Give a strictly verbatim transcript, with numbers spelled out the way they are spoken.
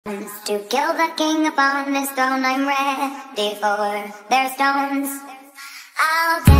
To kill the king upon his throne, I'm ready for their stones. I'll